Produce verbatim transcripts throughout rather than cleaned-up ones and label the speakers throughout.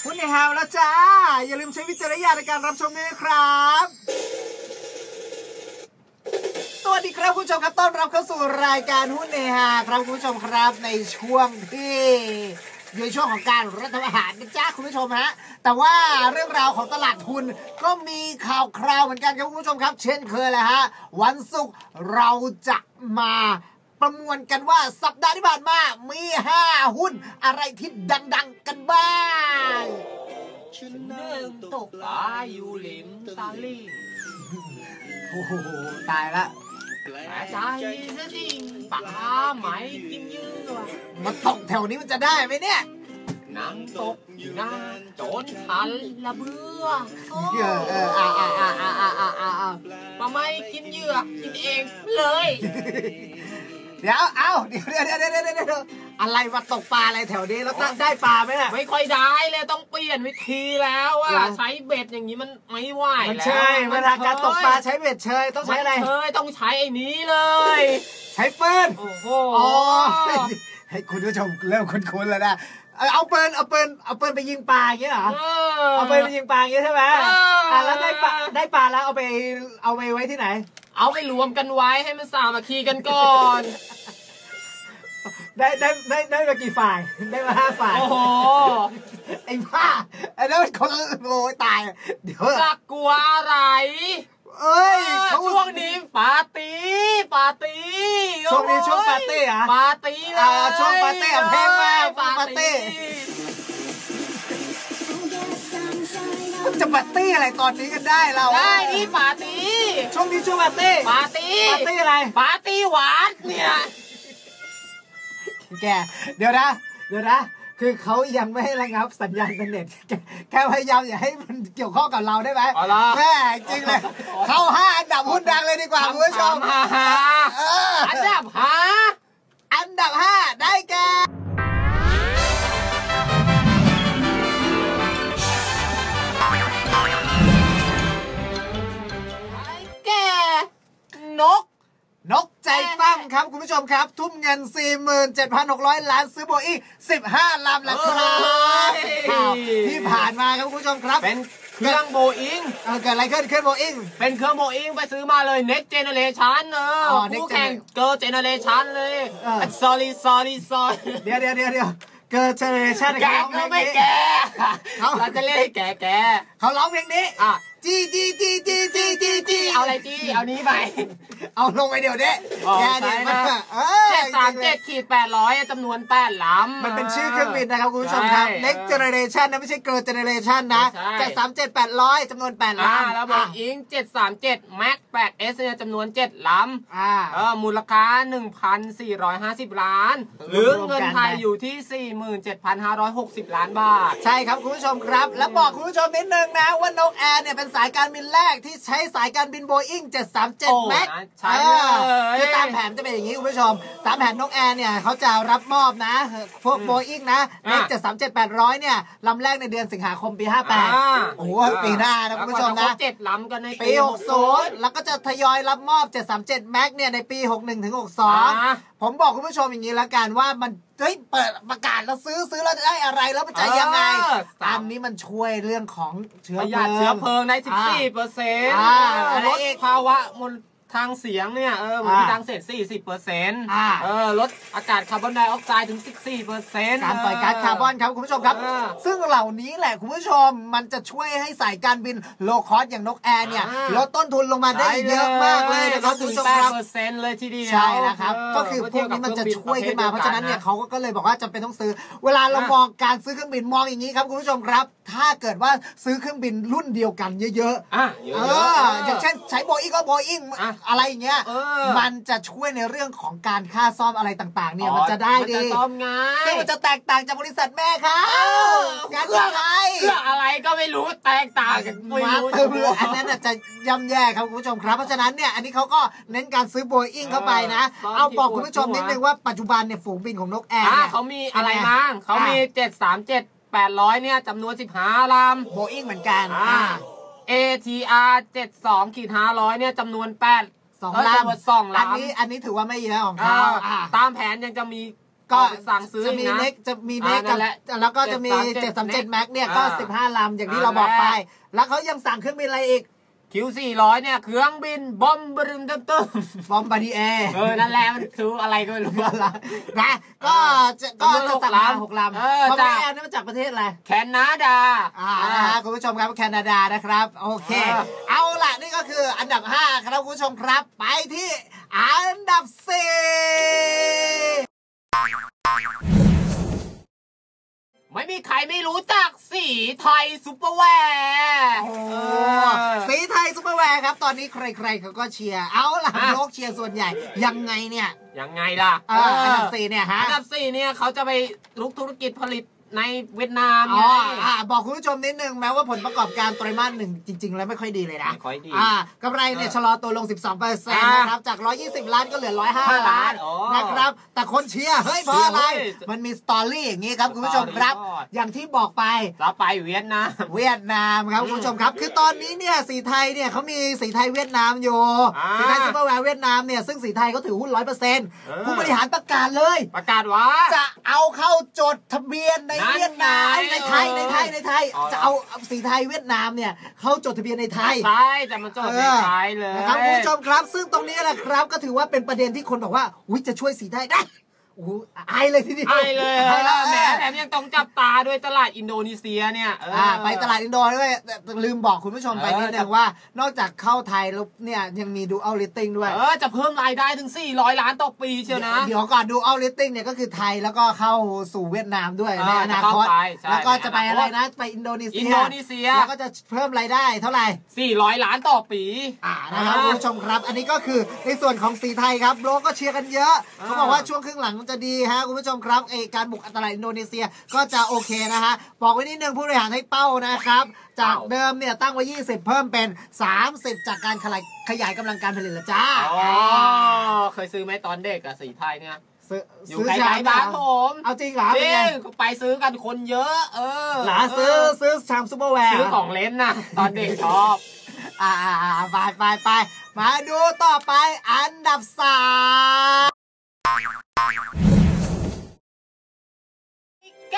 Speaker 1: หุ้นในฮาวแล้วจ้าอย่าลืมใช้วิจารณญาณในการรับชมด้วยนะครับสวัสดีครับคุณผู้ชมครับต้อนรับเข้าสู่รายการหุ้นในฮาครับคุณผู้ชมครับในช่วงที่อยู่ในช่วงของการรัฐประหารนะจ๊ะคุณผู้ชมฮะแต่ว่าเรื่องราวของตลาดทุนก็มีข่าวคราวเหมือนกันครับคุณผู้ชมครับเช่นเคยแหละฮะวันศุกร์เราจะมาประมวลกันว่าสัปดาห์ที่ผ่านมามีห้าหุ้นอะไรที่ดังๆกันบ้าง
Speaker 2: ฉันนั่งตกปลาอยู่ริมตลิ่ง
Speaker 1: โอ้โหตายละ
Speaker 2: ใจซะจริงปลาไหมกินเยื่อ
Speaker 1: มาตกแถวนี้มันจะได้ไหมเนี่ย
Speaker 2: นั่งตกอยู่นานจนทันละเบื่อ
Speaker 1: เออเอออ่าอ่าอ่าอ่าอ่าอ่าอ่า
Speaker 2: ปลาไหมกินเหยื่อกินเองเลย
Speaker 1: เดี๋ยวเอาเดี๋ยวเดี๋ยวเดี๋ยวเดี๋ยวเดี๋ยวอะไรมาตกปลาอะไรแถวนี้แล้วได้ปลาไหมล่ะ
Speaker 2: ไม่ค่อยได้เลยต้องเปลี่ยนวิธีแล้วอ่ะใช้เบ็ดอย่างนี้มันไม่ไหวแล้ว
Speaker 1: ใช่เวลาการตกปลาใช้เบ็ดเชยต้องใช้อะไร
Speaker 2: เชยต้องใช้ไอ้นี้เลย
Speaker 1: ใช้ปืน
Speaker 2: โอ้โห
Speaker 1: อ๋อให้คุณผู้ชมเริ่มคุ้นๆแล้วนะเอาปืนเอาปืนเอาปืนไปยิงปลาอย่างเงี้ยเหรอเอาปืนไปยิงปลาอย่างเงี้ยใช่ไหมอ่าแล้วได้ปลาได้ปลาแล้วเอาไปเอาไปไว้ที่ไหน
Speaker 2: เอาไปรวมกันไว้ให้มันสามัคคีกันก่อน
Speaker 1: ได้ได้ได้ได้มากี่ฝ่ายได้มาห้าฝ่าย
Speaker 2: โอ้โห
Speaker 1: ไอ้บ้าไอ้นั่นคนโง่ตายเดี๋ยว
Speaker 2: จะกลัวอะไร
Speaker 1: เอ้ย
Speaker 2: ช่วงนี้ปาร์ตี้ปาร์ตี้
Speaker 1: ช่วงนี้ช่วงปาร์ตี้อ่ะ
Speaker 2: ปาร์ตี้เลย
Speaker 1: ช่วงปาร์ตี้อ่ะเพลงมาปาร์ตี้จะปาร์ตี้อะไรตอนนี้กันได้เรา
Speaker 2: ได้นี่ปาร์ตี้
Speaker 1: ช่วงนี้ช่วงปาร์ตี้
Speaker 2: ปาร์ตี้
Speaker 1: ปาร์ตี้อะไร
Speaker 2: ปาร์ตี้หวานเนี่ย
Speaker 1: แกเดี๋ยวนะเดี๋ยวนะคือเขายังไม่ให้ระงับสัญญาณอินเทอร์เน็ตแค่พยายามอย่าให้มันเกี่ยวข้องกับเราได้ไหมแม่จริงเลยเข้าห้าอันดับหุ้นดังเลยดีกว่าคุณผู้ชม
Speaker 2: อันดับห้า
Speaker 1: อันดับห้าได้แก่
Speaker 2: แก่นก
Speaker 1: นกใจปั้มครับคุณผู้ชมครับทุ่มเงิน สี่หมื่นเจ็ดพันหกร้อย ล้านซื้อโบอิ้งสิบห้าลำแล้วครับที่ผ่านมาครับคุณผู้ชมครับ
Speaker 2: เป็นเครื่องโบอิ้ง
Speaker 1: เกิดอะไรขึ้นเครื่องโบอิ้ง
Speaker 2: เป็นเครื่องโบอิ้งไปซื้อมาเลย Next Generation เออคู่แข่งเกิร์ลเจเนเรชันเลย sorry sorry sorry
Speaker 1: เดี๋ยวเดี๋ยวเดี๋ยวเดี๋ยวเกิร์ลเจเนเรชัน
Speaker 2: แกก็ไม่แกเราจะเล่นแกแก
Speaker 1: เขาร้องเพลงนี้
Speaker 2: อ่ะ
Speaker 1: จีจีจีจีจีจีจี
Speaker 2: เอาอะไรจีเอานี้ไป
Speaker 1: เอาลงไปเดี๋ยวนี้
Speaker 2: แกเดี๋ยวนะเจ็ดสามเจ็ดขีดแปดร้อยจำนวนแปดลำ
Speaker 1: มันเป็นชื่อเครื่องบินนะครับคุณผู้ชมครับ Next Generation นะไม่ใช่ Girl Generation นะเจ็ดสามเจ็ดแปดร้อยจำนวนแปดลำ
Speaker 2: แล้วบอกอิงเจ็ดสามเจ็ด Max แปด เอส เนี่ยจำนวนเจ็ดลำ
Speaker 1: อ่า
Speaker 2: เออมูลค่า หนึ่งพันสี่ร้อยห้าสิบ ล้านหรือเงินไทยอยู่ที่ สี่หมื่นเจ็ดพันห้าร้อยหกสิบ ล้านบาท
Speaker 1: ใช่ครับคุณผู้ชมครับแล้วบอกคุณผู้ชมนิดนึงนะว่านกแอร์เนี่ยเป็นสายการบินแรกที่ใช้สายการบินโบอิ้งเจ็ดสามเจ็ด Max
Speaker 2: ใช่เลย
Speaker 1: คือตามแผนจะเป็นอย่างนี้คุณผู้ชมตามแผนนกแอร์เนี่ยเขาจะรับมอบนะพวกโบอิ้งนะเลขเจ็ดสามเจ็ด แปดร้อยเนี่ยลำแรกในเดือนสิงหาคมปีห้าแปดโอ้โหปีหน้านะคุณผู้ชมนะ
Speaker 2: เจ็ดลำกันใน
Speaker 1: ปีหกสิบแล้วก็จะทยอยรับมอบเจ็ดสามเจ็ด Max เนี่ยในปีหกสิบเอ็ดถึงหกสิบสองผมบอกคุณผู้ชมอย่างนี้แล้วกันว่ามันเฮ้ยเปิดประกาศแล้วซื้อซื้อแล้วจะได้อะไรแล้วมันจะยังไงอันนี้มันช่วยเรื่องของเชื้อเพลิง
Speaker 2: เชื้อเพลิงได้ สิบสี่เปอร์เซ็นต์ ลดภาวะมลทางเสียงเนี่ยเออมันมีทางเศษ สี่สิบเปอร์เซ็นต์ เออลดอากาศคาร์บอนไดออกไซด์ถึง สิบสี่เปอร์เซ็นต์
Speaker 1: การปล่อยก๊าซคาร์บอนครับคุณผู้ชมครับซึ่งเหล่านี้แหละคุณผู้ชมมันจะช่วยให้สายการบินโลคอสอย่างนกแอร์เนี่ยลดต้นทุนลงมาได้เยอะมากเลยนะครับคุณผู้ชมครับ
Speaker 2: แปดเปอร์เซ็นต์ เลยทีเดียว
Speaker 1: ใช่นะครับก็คือพวกนี้มันจะช่วยขึ้นมาเพราะฉะนั้นเนี่ยเขาก็เลยบอกว่าจำเป็นต้องซื้อเวลาเรามองการซื้อเครื่องบินมองอย่างนี้ครับคุณผู้ชมครับถ้าเกิดว่าซื้อเครื่องบินรุ่นเดียวกันเยอะๆ
Speaker 2: อ่ะ
Speaker 1: เอออย่างเช่นใช้โบอิ้งก็โบอิ้งอะไรอย่างเงี้ยมันจะช่วยในเรื่องของการค่าซ่อมอะไรต่างๆเนี่ยมันจะได้ดี
Speaker 2: มันจะซ่อมง่าย
Speaker 1: ซึ่งมันจะแตกต่างจากบริษัทแม่ครับงานอะไร
Speaker 2: เรื่องอะไรก็ไม่รู้แตกต่างกันไม่รู้
Speaker 1: อันนั้นจะย่ำแย่ครับคุณผู้ชมครับเพราะฉะนั้นเนี่ยอันนี้เขาก็เน้นการซื้อโบอิ้งเข้าไปนะเอาบอกคุณผู้ชมนิดนึงว่าปัจจุบันเนี่ยฝูงบินของนกแอร์เนี่ย
Speaker 2: เขามีอะไรบ้างเขามีเจ็ดสามเจ็ด แปดร้อยเนี่ยจำนวนสิบห้าลำ
Speaker 1: โบอิ้งเหมือนกัน
Speaker 2: เอ ที อาร์ เจ็ดสิบสอง ห้าร้อยเนี่ยจำนวนแปด
Speaker 1: สองลำ
Speaker 2: สองลำ
Speaker 1: อันนี้อันนี้ถือว่าไม่เยอะของเขา
Speaker 2: ตามแผนยังจะมี
Speaker 1: ก็
Speaker 2: สั่งซื้อ
Speaker 1: จะมี
Speaker 2: นะ
Speaker 1: เน็กจะมีเน็กกับแล้วก็จะมีเจ็ดสามเจ็ดแม็กเนี่ยก็สิบห้าลำอย่างที่เราบอกไปแล้วเขายังสั่งเครื่องบินอะไรอีก
Speaker 2: คิวสี่ร้อยเนี่ยเครื่องบินบอมบ์รึมตึ้มตึ้ม
Speaker 1: บอมบาร์ดีแอร์
Speaker 2: เออนั่นแหละมันคืออะไรก็ไม่รู้
Speaker 1: ละนะก็จะก็จะสั่งมาหกลำบอมบาร์ดีแอร์นี่มาจากประเทศอะไร
Speaker 2: แคนาดา
Speaker 1: อ่านะฮะคุณผู้ชมครับแคนาดานะครับโอเคเอาล่ะนี่ก็คืออันดับห้าครับคุณผู้ชมครับไปที่อันดับสี่
Speaker 2: ไม่มีใครไม่รู้จักสีไทยซุปเปอร์แวร์
Speaker 1: สีไทยซุปเปอร์แวร์ครับตอนนี้ใครๆเขาก็เชียร์เอาล่ะโลกเชียร์ส่วนใหญ่ยังไงเนี่ย
Speaker 2: ยังไงล่ะ
Speaker 1: อันดับสี่เนี่ยฮะ
Speaker 2: อันดับสี่เนี่ยเขาจะไปลุกธุรกิจผลิตในเวียดนามไง
Speaker 1: บอกคุณผู้ชมนิดนึงแม้ว่าผลประกอบการไตรมาสหนึ่งจริงๆแล้วไม่ค่อยดีเลยนะ
Speaker 2: ไม่ค่อยดี
Speaker 1: กำไรเนี่ยชะลอตัวลง สิบสองเปอร์เซ็นต์ นะครับจากหนึ่งร้อยยี่สิบล้านก็เหลือหนึ่งร้อยห้าล้านนะครับแต่คนเชียร์เฮ้ยเพราะอะไรมันมีสตอรี่อย่างนี้ครับคุณผู้ชมครับอย่างที่บอกไป
Speaker 2: จะไปเวียดนาม
Speaker 1: เวียดนามครับคุณผู้ชมครับคือตอนนี้เนี่ยสีไทยเนี่ยเขามีสีไทยเวียดนามอยู่สีไทยซุปเปอร์แวร์เวียดนามเนี่ยซึ่งสีไทยเขาถือหุ้น ร้อยเปอร์เซ็นต์ ผู้บริหารประกาศเลย
Speaker 2: ประกาศว่า
Speaker 1: จะเอาเข้าจดทะเบียนในเวียดนามในไทยในไทยในไทยจะเอาสีไทยเวียดนามเนี่ยเขาจดทะเบียนในไทย
Speaker 2: ใช่แต่มันจดในไทยเลย
Speaker 1: นะครับคุณผู้ชมครับซึ่งตรงนี้แหละครับก็ถือว่าเป็นประเด็นที่คนบอกว่าอุ้ยจะช่วยสีไทยได้โอ้ไอเลยทีเดียว
Speaker 2: ไอเลยแหมแถมยังต้องจับตาด้วยตลาดอินโดนีเซียเนี่ย
Speaker 1: ไปตลาดอินโดด้วยลืมบอกคุณผู้ชมไปนิดนึงว่านอกจากเข้าไทยแล้วเนี่ยยังมีดูอัลลิตติ้งด้วย
Speaker 2: เออจะเพิ่มรายได้ถึงสี่ร้อยล้านต่อปีเชียวนะ
Speaker 1: เดี๋ยวก่อนดูอัลลิตติ้งเนี่ยก็คือไทยแล้วก็เข้าสู่เวียดนามด้วยในอนาคตแล้วก็จะไปอะไรนะไปอินโดนีเซีย
Speaker 2: อินโดนีเซีย
Speaker 1: แล้วก็จะเพิ่มรายได้เท่าไหร่
Speaker 2: สี่ร้อยล้านต่อปี
Speaker 1: อ่านะครับคุณผู้ชมครับอันนี้ก็คือในส่วนของสีไทยครับโลกก็เชียร์กันเยอะเขาบอกว่าช่วงครึ่งหลังมันจะดีฮะคุณผู้ชมครับเอการบุกตลาดอินโดนีเซียก็จะโอเคนะฮะบอกไว้นิดนึงผู้บริหารให้เป้านะครับจากเดิมเนี่ยตั้งไว้ยี่สิบเพิ่มเป็นสามสิบจากการขยายขยายกำลังการผลิตละจ้า
Speaker 2: อ๋อเคยซื้อไหมตอนเด็กอะสีไทยเนี่ย
Speaker 1: อยู่ใกล้ๆบ้านผมเอาจริงเหรอ
Speaker 2: จริงไปซื้อกันคนเยอะเออ
Speaker 1: หลาซื้อซื้อชามซุปเปอร์แวร์
Speaker 2: ซื้อของเล่นนะตอนเด็กชอบ
Speaker 1: อ่าไปไปไปมาดูต่อไปอันดับสาม
Speaker 2: แก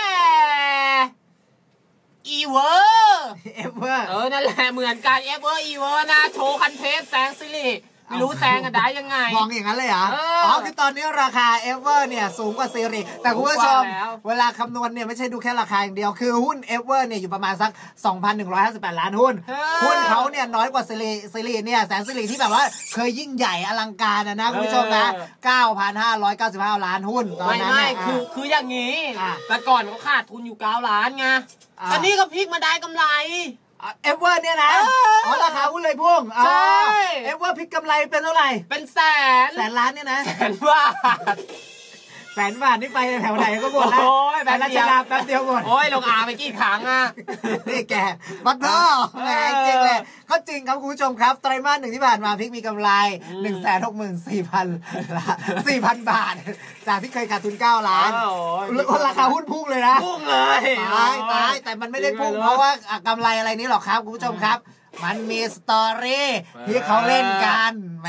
Speaker 2: อีเวอร์
Speaker 1: เอเวอร์
Speaker 2: เออนั่นแหละเหมือนกันเอเวอร์อีเวอร์นะโชว์คันเทปแสงสิริไม่รู้แซงกันได้ยังไง
Speaker 1: มองอย่างนั้นเลยเหรออ๋อคือตอนนี้ราคาเอเวอร์เนี่ยสูงกว่าซีรีแต่คุณผู้ชมเวลาคำนวณเนี่ยไม่ใช่ดูแค่ราคาอย่างเดียวคือหุ้นเอเวอร์เนี่ยอยู่ประมาณสัก สองพันหนึ่งร้อยห้าสิบแปด ล้านหุ้นหุ้นเขาเนี่ยน้อยกว่าซีรีซีรีเนี่ยแสงสิริที่แบบว่าเคยยิ่งใหญ่อลังการนะนะคุณผู้ชมนะ เก้าพันห้าร้อยเก้าสิบห้า ล้านหุ้นตอนนั้น
Speaker 2: ไม่ไม่คือคืออย่างนี้แต่ก่อนเขาขาดทุนอยู่เก้าล้านไงตอนนี้ก็พลิกมาได้กำไร
Speaker 1: เอเวอร์เนี่ยนะอ๋อราคาหุ้นเลยพุ่งใช่เอเวอร์พลิกกำไรเป็นเท่าไหร่
Speaker 2: เป็นแสน
Speaker 1: แสนล้านเนี่ยนะ
Speaker 2: แสนบาท
Speaker 1: แสนบาทนี่ไปแถวไหนก็หมดแล้ว
Speaker 2: โอ้ยแ
Speaker 1: บบเดียวแป๊บเดียวหมด
Speaker 2: โอ้ยลงอาไปกี่ครั้งอ่ะ
Speaker 1: นี่แกบัตเตอร์แหมจริงเลยก็จริงครับคุณผู้ชมครับไตรมาสหนึ่งที่ผ่านมาพลิกมีกำไรหนึ่งแสนหกหมื่นสี่พันสี่พันบาทจากที่เคยขาดทุนเก้าล้านราคาหุ้นพุ่งเลยนะ
Speaker 2: พุ่งเลย
Speaker 1: ตายตายแต่มันไม่ได้พุ่งเพราะว่ากำไรอะไรนี้หรอกครับคุณผู้ชมครับมันมีสตอรี่ที่เขาเล่นกันแหม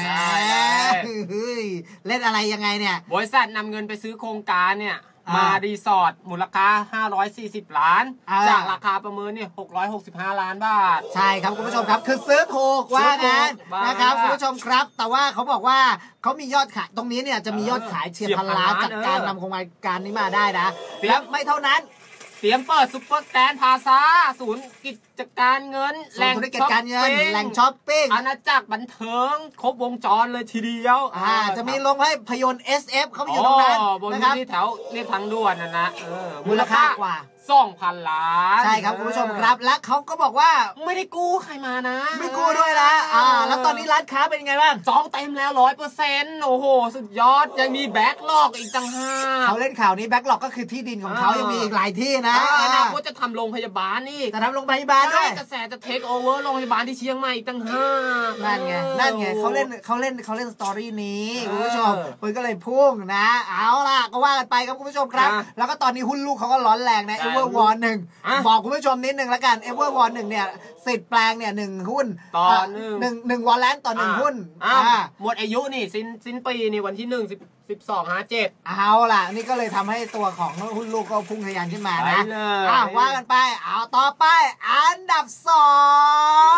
Speaker 1: เล่นอะไรยังไงเนี่ย
Speaker 2: บริษัทนำเงินไปซื้อโครงการเนี่ยมารีสอร์ทมูลค่าห้าร้อยสี่สิบล้านจากราคาประเมินเนี่ยหกร้อยหกสิบห้าล้านบาท
Speaker 1: ใช่ครับคุณผู้ชมครับคือซื้อถูกว่างั้นนะครับคุณผู้ชมครับแต่ว่าเขาบอกว่าเขามียอดขายตรงนี้เนี่ยจะมียอดขายเฉียดพันล้านจากการนำโครงการนี้มาได้นะแล้วไม่เท่านั้น
Speaker 2: เตรียมเปิดซุปเปอร์แกรนด์พาซาศูนย์กิจการเงิน
Speaker 1: แหล่งธุรกิจการเงินแหล่งช้อปปิ้ง
Speaker 2: อาณาจักรบันเทิงครบวงจรเลยทีเดียว
Speaker 1: อ่าจะมีโรงภาพยนตร์ เอส เอฟ เขาอยู่ตรงนั้น
Speaker 2: นะครับที่แถวเรียบทางด่วนนะนะ
Speaker 1: มูลค่ากว่า
Speaker 2: สองพันล้าน
Speaker 1: ใช่ครับคุณผู้ชมครับและเขาก็บอกว่า
Speaker 2: ไม่ได้กู้ใครมานะ
Speaker 1: ไม่กู้ด้วยนะอ่าแล้วตอนนี้ร้านค้าเป็นไงบ้าง
Speaker 2: จองเต็มแล้วร้อยเปอร์เซ็นต์โอ้โหสุดยอดยังมีแบ็คล็อกอีกต่างหาก
Speaker 1: เขาเล่นข่าวนี้แบ็คล็อกก็คือที่ดินของเขายังมีอีกหลายที่นะ
Speaker 2: อนาคตจะทำโรงพยาบาลนี่
Speaker 1: จะทำโรงพยาบาลด้วย
Speaker 2: กระแสจะเทคโอเวอร์โรงพยาบาลที่เชียงใหม่อีกต่างหาก
Speaker 1: นั่นไงนั่นไงเขาเล่นเขาเล่นเขาเล่นสตอรี่นี้คุณผู้ชมมันก็เลยพุ่งนะเอาล่ะก็ว่ากันไปครับคุณผู้ชมครับแล้วก็ตอนนี้หุ้นลูกเขาก็ร้อนแรงนะเอเวเวอร์วอร์หนึ่งบอกคุณผู้ชมนิดนึงแล้วกันเอเวอร์วอร์หนึ่งเนี่ยสิทธิ์แปลงเนี่ยหนึ่งหุ้น
Speaker 2: ต่อหนึ่ง
Speaker 1: หนึ่งหนึ่งวอลเลนต่อหนึ่งหุ้น
Speaker 2: หมดอายุนี่สิ้นสิ้นปีนี่วันที่หนึ่งสิบสิบสองห้าเจ็ด
Speaker 1: เอาล่ะนี่ก็เลยทำให้ตัวของหุ้นลูกก็พุ่งทะยานขึ้นมานะ
Speaker 2: อ่า
Speaker 1: ว่ากันไปเอาต่อไปอันดับสอง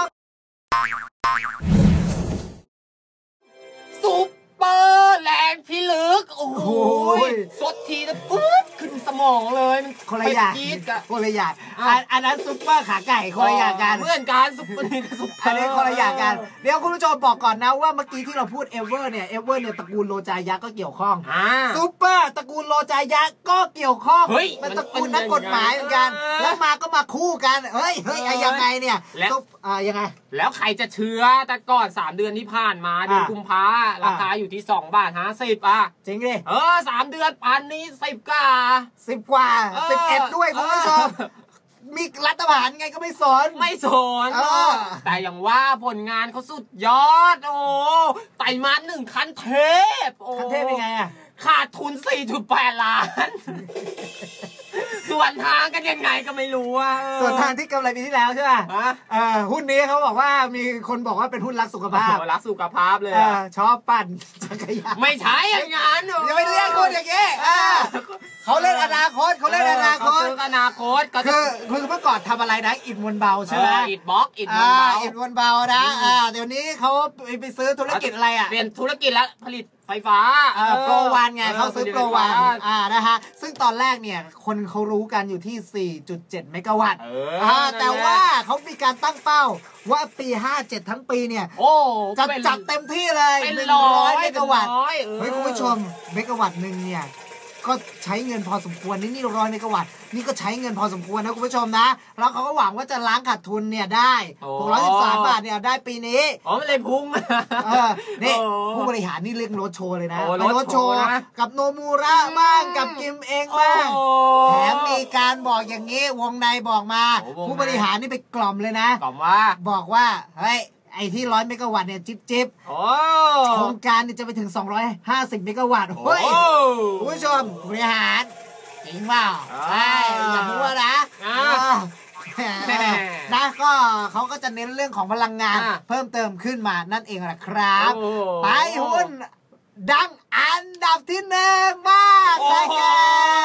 Speaker 2: ซุปเปอร์แรงพิลึกโอ้โหสดทีนะปุ๊บขึ้นสมองเลยมัน
Speaker 1: คนละอย่างคนละอย่างอันนั้นซุปเปอร์ขาไก่คนละอย่างกัน
Speaker 2: เพื่อนกันซุปเปอร์นี่ซุปเปอร์
Speaker 1: อันนี้คนละอย่างกันเดี๋ยวคุณผู้ชมบอกก่อนนะว่าเมื่อกี้ที่เราพูดเอเวอร์เนี่ยเอเวอร์เนี่ยตระกูลโลจายักษ์ก็เกี่ยวข้องซุปเปอร์ตระกูลโลจายักษ์ก็เกี่ยวข้องเป็นตระกูลนักกฎหมายเหมือนกันแล้วมาก็มาคู่กันเฮ้ยเฮ้ยยังไงเนี่ย
Speaker 2: แล้ว
Speaker 1: อ่ายังไง
Speaker 2: แล้วใครจะเชื้อแต่ก่อนสามเดือนที่ผ่านมาเดือนกุมภาราคาอยู่ที่สองบาทห้าสิบอ่ะ
Speaker 1: จริงดิ
Speaker 2: เออสามเดือนปันนี้สิบกว่า
Speaker 1: สิบกว่าสิบเอ็ดด้วยคุณผู้ชมมีรัฐบาลไงก็ไม่สน
Speaker 2: ไม่สนแต่อย่างว่าผลงานเขาสุดยอดโอ้ไต่มาหนึ่งคันเทพโอ้
Speaker 1: คันเทพเป็นไงอ่ะ
Speaker 2: ขาดทุน สี่จุดแปด ล้านส่วนทางกันยังไงก็ไม่รู้ว่า
Speaker 1: ส่วนทางที่กำไรปีที่แล้วใช่ป่ะหุ้นนี้เขาบอกว่ามีคนบอกว่าเป็นหุ้นรักสุขภาพ
Speaker 2: รักสุขภาพเลย
Speaker 1: ชอบปั่นจักรยาน
Speaker 2: ไม่ใช่อย่างนั้น
Speaker 1: อย่าไปเรียกคนอย่างนี้เขาเล่นอนาคตเขาเล่นอนาคต
Speaker 2: อนาคต
Speaker 1: คือคือเมื่อก่อนทำอะไรนะอิฐมวลเบาใช่ไหม
Speaker 2: อิฐบล็อกอิฐมวลเบา
Speaker 1: อิฐมวลเบานะเดี๋ยวนี้เขาไปซื้อธุรกิจอะไรอ่ะ
Speaker 2: เปลี่ยนธุรกิจแล้วผลิตไฟฟ้า
Speaker 1: โปรวันไงเขาซื้อโปรวันอ่านะฮะซึ่งตอนแรกเนี่ยคนเขารู้กันอยู่ที่ สี่จุดเจ็ด เมกะวัตต์แต่ว่าเขามีการตั้งเป้าว่าปีห้าเจ็ดทั้งปีเนี่ยจะจัดเต็มที่เลย
Speaker 2: เป็นร้อย
Speaker 1: เมกะวัตต์เฮ้ยคุณผู้ชมเมกะวัตต์นึงเนี่ยก็ใช้เงินพอสมควรนี่นี่ร้อยเมกะวัตต์นี่ก็ใช้เงินพอสมควรนะคุณผู้ชมนะแล้วเขาก็หวังว่าจะล้างขาดทุนเนี่ยได้หกร้อยสิบสามบาทเนี่ยได้ปีนี้
Speaker 2: อ๋อไม่เลยพุ่ง
Speaker 1: เออนี่ผู้บริหารนี่เรียกรถโชว์เลยนะรถโชว์กับโนมูระบ้างกับกิมเองบ้างแถมมีการบอกอย่างนี้วงในบอกมาผู้บริหารนี่ไปกล่อมเลยนะ
Speaker 2: กล่อมว่า
Speaker 1: บอกว่าเฮ้ยไอ้ที่ร้อยเมกะวัตต์เนี่ยจิ๊บจิ๊บโครงการเนี่ยจะไปถึงสองร้อยห้าสิบเมกะวัตต์เฮ้ยคุณผู้ชมบริหารจริงเปล่าใช่อย่าพูดนะนะก็เขาก็จะเน้นเรื่องของพลังงานเพิ่มเติมขึ้นมานั่นเองแหละครับไปหุ้นดังอันดับที่หนึ่งมากได้แก่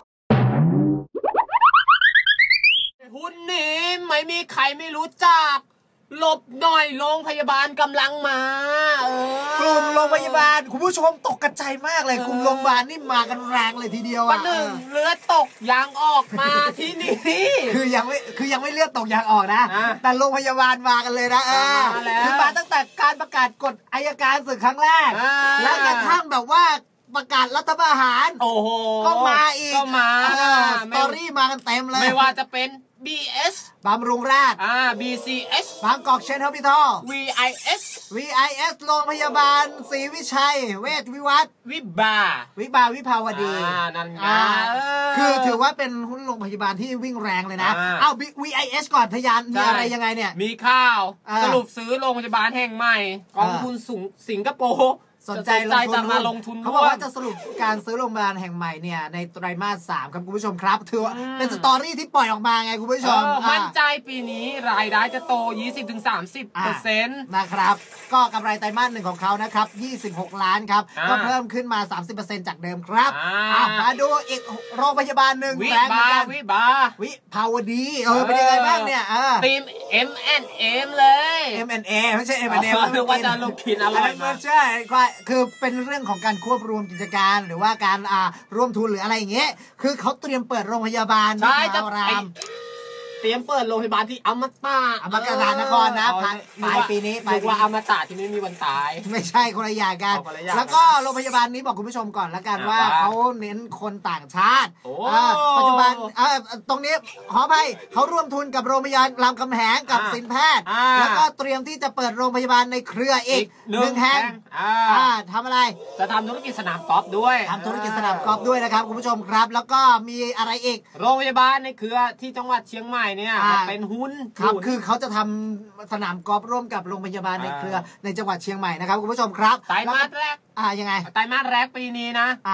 Speaker 2: หุ้นนี้ไม่มีใครไม่รู้จักหลบหน่อยโรงพยาบาลกำลังมาก
Speaker 1: ลุ่มโรงพยาบาลคุณผู้ชมตกกระจายมากเลยกลุ่มโรงพยาบาลนี่มากันแรงเลยทีเดียวอ่ะ
Speaker 2: หนึ่งเลือดตกยางออกมาที่นี่
Speaker 1: คือยังไม่คือยังไม่เลือดตกยางออกนะแต่โรงพยาบาลมากันเลยนะคือมาตั้งแต่การประกาศกฎอัยการศึกครั้งแรกแล้วกระทั่งแบบว่าประกาศรัฐประหาร
Speaker 2: โอ้โห
Speaker 1: ก็มาอีก
Speaker 2: ก็มา
Speaker 1: สตอรี่มากันเต็มเลย
Speaker 2: ไม่ว่าจะเป็น บี เอส
Speaker 1: บำรุงราษฎร์
Speaker 2: อ่า บี ซี เอส
Speaker 1: บางกอกเชนฮอสพิทอล
Speaker 2: วี ไอ เอส
Speaker 1: วี ไอ เอส โรงพยาบาลศรีวิชัยเวชวิวัฒน์
Speaker 2: วิบา
Speaker 1: วิบาวิภาวดี
Speaker 2: อ่านั่นไง
Speaker 1: คือถือว่าเป็นหุ้นโรงพยาบาลที่วิ่งแรงเลยนะอ้าว วี ไอ เอส ก่อนทะยานมีอะไรยังไงเนี่ย
Speaker 2: มีข่าวสรุปซื้อโรงพยาบาลแห่งใหม่กองทุนสิงคโปร์
Speaker 1: สนใจ
Speaker 2: จะมาลงทุน
Speaker 1: เขาบอกว่าจะสรุปการซื้อโรงพยาบาลแห่งใหม่เนี่ยในไตรมาสสามครับคุณผู้ชมครับถือว่าเป็นสตอรี่ที่ปล่อยออกมาไงคุณผู้ชม
Speaker 2: มั่นใจปีนี้รายได้จะโต ยี่สิบถึงสามสิบเปอร์เซ็นต์
Speaker 1: นะครับก็กำไรไตรมาสหนึ่งของเขานะครับยี่สิบหกล้านครับก็เพิ่มขึ้นมา สามสิบเปอร์เซ็นต์ จากเดิมครับมาดูอีกโรงพยาบาลหนึ่ง
Speaker 2: วิบาวิบา
Speaker 1: วิภาวดีเออเป็นยังไงบ้างเนี่ย
Speaker 2: ทีม เอ็ม แอนด์ เอ็ม เลย
Speaker 1: เอ็ม แอนด์ เอ ไม่ใช่ เอ็ม แอนด์ เอ็ม
Speaker 2: นึกว่าจะลูกกินอร่อย
Speaker 1: ไม่ใช่คือเป็นเรื่องของการควบรวมกิจการหรือว่าการอ่าร่วมทุนหรืออะไรอย่างเงี้ยคือเขาเตรียมเปิดโรงพยาบาล
Speaker 2: ใช่จะเตรียมเปิดโรงพยาบาลที่อมตะ
Speaker 1: อมตะนครนะปลายปีนี้
Speaker 2: ปลายว่าอมตะที่ไม่มีวันตาย
Speaker 1: ไม่ใช่คนละอย่างกันแล้วก็โรงพยาบาลนี้บอกคุณผู้ชมก่อนละกันว่าเขาเน้นคนต่างชาติปัจจุบันตรงนี้ขออภัยเขาร่วมทุนกับโรงพยาบาลรามคำแหงกับสินแพทย์แล้วก็เตรียมที่จะเปิดโรงพยาบาลในเครืออีกหนึ่งแห่งทำอะไร
Speaker 2: จะทำธุรกิจสนามกอล์ฟด้วย
Speaker 1: ทำธุรกิจสนามกอล์ฟด้วยนะครับคุณผู้ชมครับแล้วก็มีอะไรอีก
Speaker 2: โรงพยาบาลในเครือที่จังหวัดเชียงใหม่เนี่ยเป็นหุ้น
Speaker 1: ครับคือเขาจะทำสนามกอล์ฟร่วมกับโรงพยาบาลในเครือในจังหวัดเชียงใหม่นะครับคุณผู้ชมครับ
Speaker 2: ไตรมาสแรก
Speaker 1: อ่ายังไง
Speaker 2: ไตรมาสแรกปีนี้นะ
Speaker 1: อ่า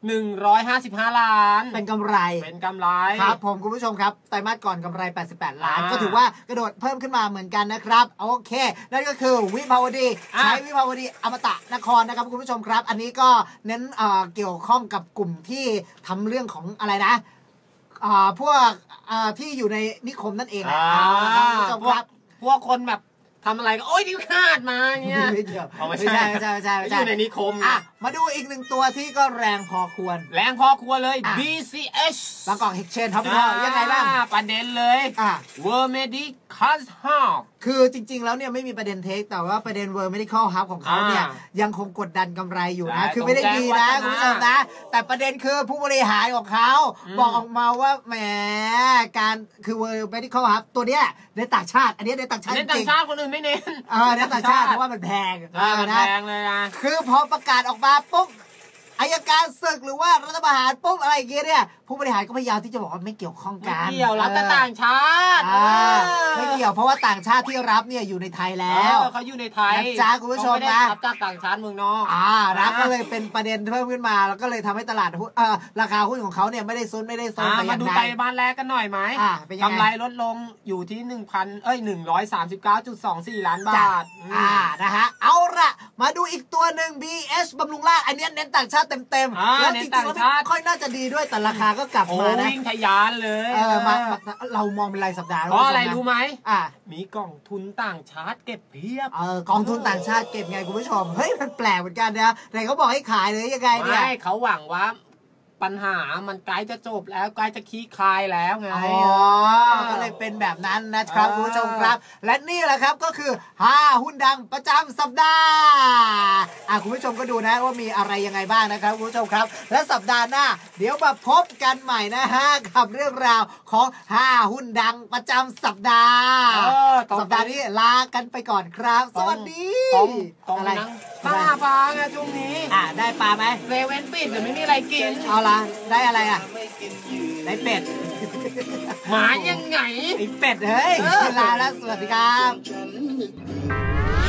Speaker 2: หนึ่งร้อยห้าสิบห้าล้าน
Speaker 1: เป็นกำไร
Speaker 2: เป็นกำไร
Speaker 1: ครับผมคุณผู้ชมครับไตรมาสก่อนกำไรแปดสิบแปดล้านก็ถือว่ากระโดดเพิ่มขึ้นมาเหมือนกันนะครับโอเคนั่นก็คือวิภาวดีใช้วิภาวดีอมตะนครนะครับคุณผู้ชมครับอันนี้ก็เน้นเอ่อเกี่ยวข้องกับกลุ่มที่ทำเรื่องของอะไรนะอ่าพวกอ่าที่อยู่ในนิคมนั่นเองนะคุณผู้ชมครับ
Speaker 2: พวกคนแบบทำอะไรก็โอ๊ยนิ้วขาดมาเงี้ย
Speaker 1: ไม่เกี่ยวไม่ใช่ไม่ใช่ไม่ใช่ไม่ใช่
Speaker 2: อยู่ในนิคม
Speaker 1: อ่ะมาดูอีกหนึ่งตัวที่ก็แรงพอควร
Speaker 2: แรงพอควรเลย บี ซี เอช
Speaker 1: บางกอกเฮกเชนครับพี่พ่อยังไงบ้าง
Speaker 2: ประเด็นเลยอ่ะ World Medical Hub
Speaker 1: คือจริงๆแล้วเนี่ยไม่มีประเด็นเทคแต่ว่าประเด็น World Medical Hub ของเขาเนี่ยยังคงกดดันกำไรอยู่นะคือไม่ได้ดีนะคุณผู้ชมนะแต่ประเด็นคือผู้บริหารของเขาบอกออกมาว่าแหมการคือ World Medical Hub ตัวเนี้ยในต่างชาติอันนี้ในต่างชาติ
Speaker 2: ในต่างชาติคนอื่นไม่เน้น
Speaker 1: เออในต่างชาติเพราะว่ามันแพง
Speaker 2: มันแพงเลยนะ
Speaker 1: คือพอประกาศออกมาปุ๊บอัยการศึกหรือว่ารัฐประหารปุ๊บอะไรอย่างเงี้ยเนี่ยผู้บริหารก็พยายามที่จะบอกว่าไม่เกี่ยวข้องกัน
Speaker 2: ไม่เกี่ยวรับแต่ต่างชาติ
Speaker 1: ไม่เกี่ยวเพราะว่าต่างชาติที่รับเนี่ยอยู่ในไทยแล้ว
Speaker 2: เขาอยู่ในไทย
Speaker 1: จ้าคุณผู้ชมนะ
Speaker 2: รับจากต่างชาติเมืองนอก
Speaker 1: อ่านะก็เลยเป็นประเด็นเพิ่มขึ้นมาแล้วก็เลยทำให้ตลาดหุ้นเอ่อราคาหุ้นของเขาเนี่ยไม่ได้ซุนไม่ได้โซน
Speaker 2: แต่อย่างใดมาดูไตรมาสแรกกันหน่อยไหมกำไรลดลงอยู่ที่หนึ่งพันเอ้ยหนึ่งร้อยสามสิบเก้าจุดสองสี่ล้านบาท
Speaker 1: อ่านะฮะเอาละมาดูอีกตัวหนึ่ง บี เอช บำรุงราษฎร์อันนี้เน้นต่างชาติเต็มๆแล้วจริงๆแล้วค่อยน่าจะดีด้วยแต่ราคาก็กลับมานะ
Speaker 2: วิ่งทะยานเลย
Speaker 1: เออมาเรามองเป็นรายสัปดาห์
Speaker 2: เพราะอะไรรู้ไหม
Speaker 1: อ่า
Speaker 2: มีกองทุนต่างชาติเก็บเพียบ
Speaker 1: เออกองทุนต่างชาติเก็บไงคุณผู้ชมเฮ้ยมันแปลกเหมือนกันนะไหนเขาบอกให้ขายเลยยังไงเนี่ย
Speaker 2: ไม่เขาหวังว่าปัญหามันใกล้จะจบแล้วใกล้จะคลี่คลายแล้วไง
Speaker 1: อ๋อก็เลยเป็นแบบนั้นนะครับคุณผู้ชมครับและนี่แหละครับก็คือห้าหุ้นดังประจำสัปดาห์อ่ะคุณผู้ชมก็ดูนะว่ามีอะไรยังไงบ้างนะครับคุณผู้ชมครับและสัปดาห์หน้าเดี๋ยวมาพบกันใหม่นะฮะกับเรื่องราวของห้าหุ้นดังประจำสัปดาห์สัปดาห์นี้ลากันไปก่อนครับสวัสดี
Speaker 2: อะไรปลาปลาไงช่วงนี้
Speaker 1: อ่ะได้ปลาไหม
Speaker 2: เซเว่นปิดหรือไม่มีอะไรกิน
Speaker 1: เอาละได้อะไรอ่ะได้เป็ด
Speaker 2: หมายังไง
Speaker 1: ไอเป็ดเฮ้ยลาแล้วสวัสดีครับ